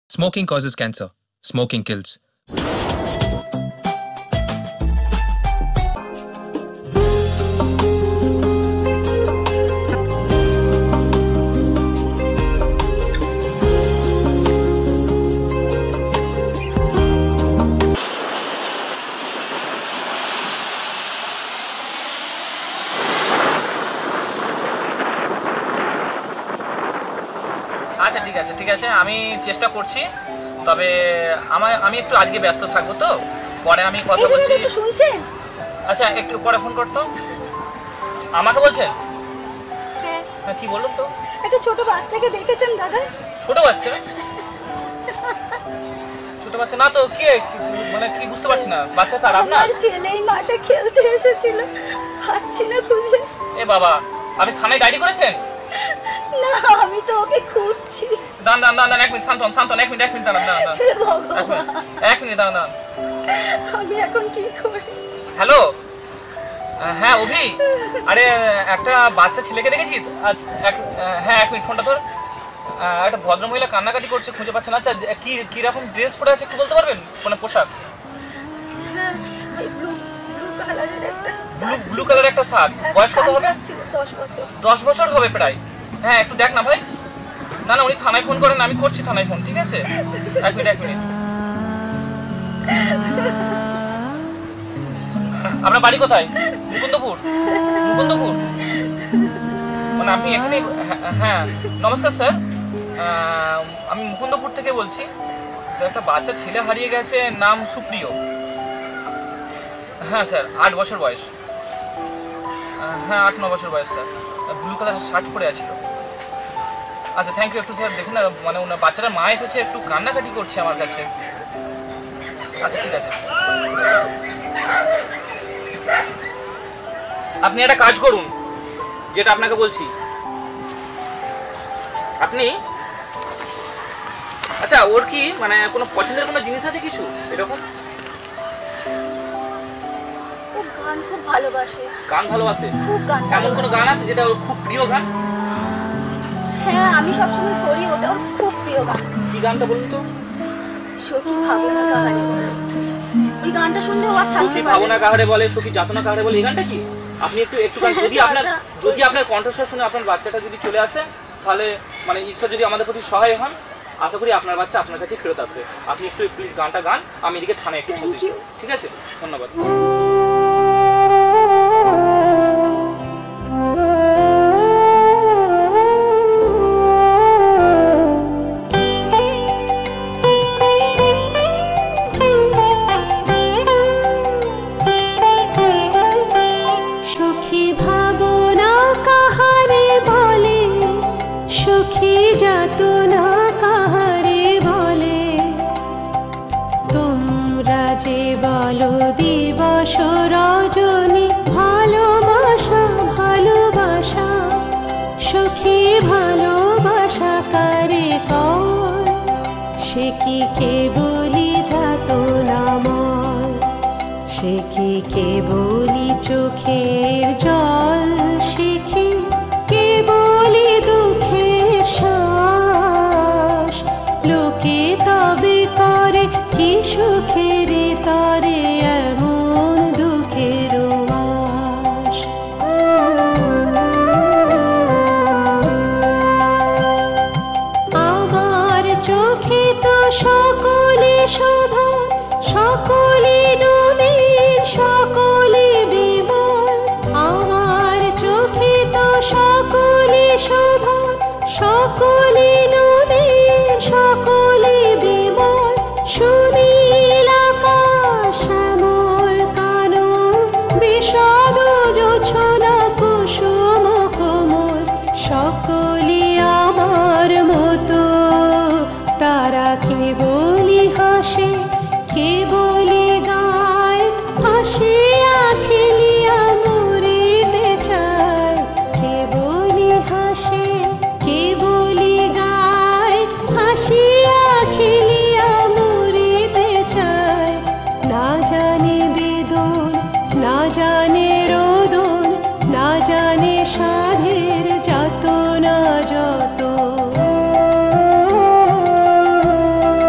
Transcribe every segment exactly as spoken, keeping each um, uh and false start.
Smoking causes cancer. Smoking kills. আচ্ছা ঠিক আছে ঠিক আছে আমি চেষ্টা করছি তবে আমার আমি একটু আজকে ব্যস্ত থাকবো তো পরে আমি কথা বলছি শুনছেন আচ্ছা একটু পরে ফোন করতো আমাকে বলছেন হ্যাঁ হ্যাঁ কি বলুন তো একটা ছোট বাচ্চাকে দেখেছেন দাদা ছোট বাচ্চা ছোট বাচ্চা না তো কি মানে কি বুঝতে পারছি না বাচ্চা কার আপনার আমার ছেলে এই মাঠে খেলতে এসেছিল পাচ্ছি না খুঁজে এ বাবা আপনি থানায় ডায়েরি করেছেন না আমি তো ওকে খুঁজছি দাঁড়ান দাঁড়ান দাঁড়ান এক মিনিট শান্তন শান্তন এক মিনিট এক মিনিট দাঁড়ান দাঁড়ান এক মিনিট দাঁড়ান দাঁড়ান আমি এখন কি করি হ্যালো হ্যাঁ অভি আরে একটা বাচ্চা ছেলেকে দেখেছিস আজ হ্যাঁ এক মিনিট ফোনটা ধর একটা ভদ্রমহিলা কান্নাকাটি করছে খুঁজে পাচ্ছে না আচ্ছা কি কিরকম ড্রেস পরে আছে একটু বলতে পারবেন মানে পোশাক ব্লু কালারের একটা শার্ট বয়স কত হবে দশ বছর দশ বছর হবে প্রায় হ্যাঁ একটু দেখ না ভাই না না উনি থানায় ফোন করেন আমি করছি থানায় ফোন ঠিক আছে এক মিনিট এক মিনিট আপনার বাড়ি কোথায় মুকুন্দপুর মুকুন্দপুর মানে আপনি এখানে হ্যাঁ নমস্কার স্যার আমি মুকুন্দপুর থেকে বলছি তো একটা বাচ্চা ছেলে হারিয়ে গেছে নাম সুপ্রিয় হ্যাঁ স্যার আট বছর বয়স হ্যাঁ আট ন বছর বয়স স্যার ব্লু কালারের শার্ট পরে আছিল আচ্ছা থ্যাংক ইউ একটু স্যার দেখুন না মানে ওনার বাচ্চাটার মা এসেছে একটু কান্নাকাটি করছে আমার কাছে আচ্ছা ঠিক আছে আপনি একটা কাজ করুন যেটা আপনাকে বলছি আপনি আচ্ছা ওর কি মানে কোনো পছন্দের কোনো জিনিস আছে কিছু এরকম ও গান খুব ভালোবাসে গান ভালোবাসে খুব গান এমন কোনো গান আছে যেটা ওর খুব প্রিয় গান হ্যাঁ আমি সবসময় করি ওটা ওর খুব প্রিয় গান কি গানটা বলুন তো সখী ভাবনা কাহারে বলে ওই গানটা শুনলে ও আর থাকতে সখী ভাবনা কাহারে বলে সখী যাতনা কাহারে বলে এই গানটা কি আপনি একটু একটু গান যদি আপনার যদি আপনার কণ্ঠস্বর শুনে আপনার বাচ্চাটা যদি চলে আসে তাহলে মানে ঈশ্বর যদি আমাদের প্রতি সহায় হন আশা করি আপনার বাচ্চা আপনার কাছে ফেরত আসে আপনি একটু প্লিজ গানটা গান আমি এদিকে থানায় একটু বসেছি ঠিক আছে ধন্যবাদ সে কি কেবলি চোখের জল সে কি কেবলি দুঃখের শ্বাস লোকে তবে করে কি সুখের তরে এমন দুঃখের বাস আমার চোখে তো সকলে শোভা সকলে সকলে বিমল আমার চোখে তো সকলে শোভা সকলে নবীন সকলে বিমল সুনীল আকাশ শ্যামল কানন বিষাদ জোছনা কুসুম কোমল সকলে আমার মতো তারা কেবলি হাসে কেবলি গায় হাসিয়া খেলিয়া মরিতে চায় কেবলি হাসে কেবলি গায় হাসিয়া খেলিয়া মরিতে চায় না জানে বেদন না জানে রোদন না জানে সাধের যত না যত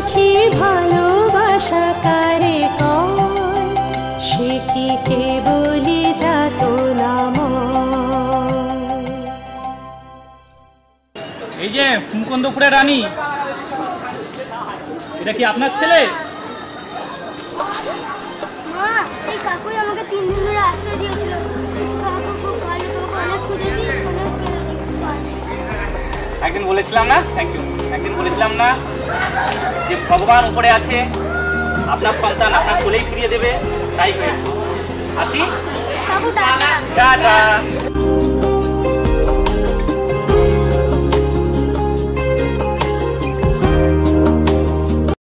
সাখী ভালোবাসা কারে কয়, সে কি কেবলি যাতনাময়। এই যে মুকুন্দপুরের রানী, এটা কি আপনার ছেলে? মা, এই কাকুই আমাকে তিন দিন ধরে আশ্রয় দিয়েছিল। কাকু খুব ভালো, তোমাকে অনেক খুঁজেছি, অনেক কেঁদেছি। একদিন বলেছিলাম না, থ্যাংক ইউ, একদিন বলেছিলাম না যে ভগবান উপরে আছে, আপনার সন্তান আপনার কোলেই ফিরিয়ে দেবে, তাই হয়েছে। আসি, কাকু টাটা। টাটা।